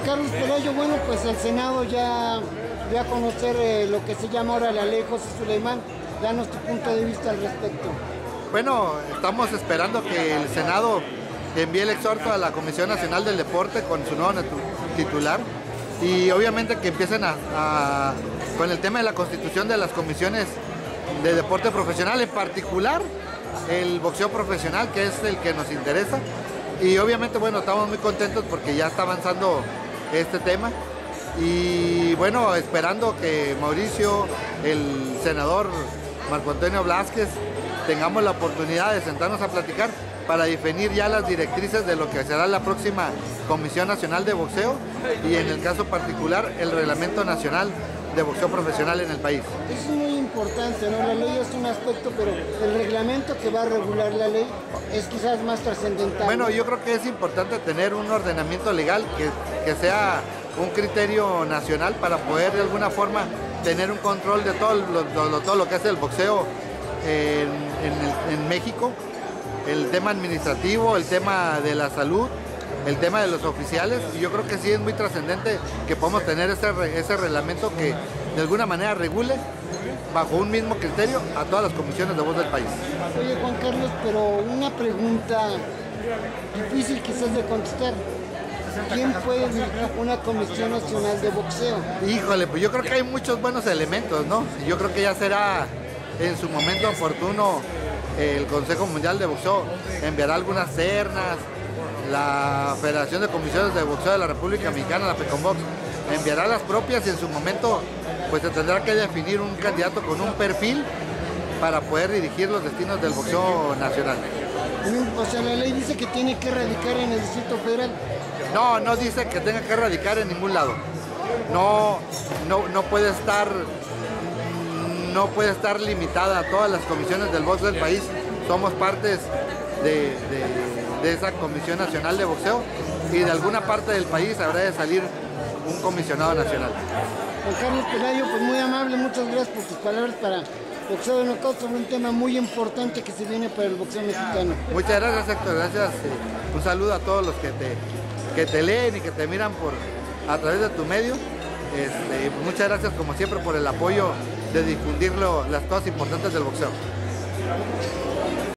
Carlos Pelayo, bueno, pues el Senado ya dio a conocer lo que se llama ahora la ley José Suleimán. Danos tu punto de vista al respecto. Bueno, estamos esperando que el Senado envíe el exhorto a la Comisión Nacional del Deporte con su nuevo titular y obviamente que empiecen con el tema de la constitución de las comisiones de deporte profesional, en particular el boxeo profesional, que es el que nos interesa. Y obviamente, bueno, estamos muy contentos porque ya está avanzando este tema. Y bueno, esperando que Mauricio, el senador Marco Antonio Blázquez, tengamos la oportunidad de sentarnos a platicar para definir ya las directrices de lo que será la próxima Comisión Nacional de Boxeo y en el caso particular el Reglamento Nacional de Boxeo Profesional en el país. Eso es muy importante, ¿no? La ley es un aspecto, pero el reglamento que va a regular la ley es quizás más trascendental. Bueno, yo creo que es importante tener un ordenamiento legal que sea un criterio nacional para poder de alguna forma tener un control de todo lo que es el boxeo en México, el tema administrativo, el tema de la salud, el tema de los oficiales. Y yo creo que sí es muy trascendente que podamos tener ese reglamento que de alguna manera regule bajo un mismo criterio a todas las comisiones de voz del país. Oye, Juan Carlos, pero una pregunta difícil quizás de contestar. ¿Quién puede dirigir una Comisión Nacional de Boxeo? Híjole, pues yo creo que hay muchos buenos elementos, ¿no? Yo creo que ya será en su momento oportuno el Consejo Mundial de Boxeo enviará algunas ternas, la Federación de Comisiones de Boxeo de la República Mexicana, la FECOMBOX, enviará las propias y en su momento pues se tendrá que definir un candidato con un perfil para poder dirigir los destinos del boxeo nacional. O sea, la ley dice que tiene que radicar en el Distrito Federal. No, no dice que tenga que radicar en ningún lado. No puede estar limitada a todas las comisiones del box del país. Somos partes de esa Comisión Nacional de Boxeo y de alguna parte del país habrá de salir un comisionado nacional. Juan Carlos Pelayo, pues muy amable, muchas gracias por tus palabras para Boxeo de Knockout sobre un tema muy importante que se viene para el boxeo mexicano. Muchas gracias, Héctor, gracias. Un saludo a todos los que te leen y que te miran a través de tu medio. Muchas gracias como siempre por el apoyo de difundir las cosas importantes del boxeo.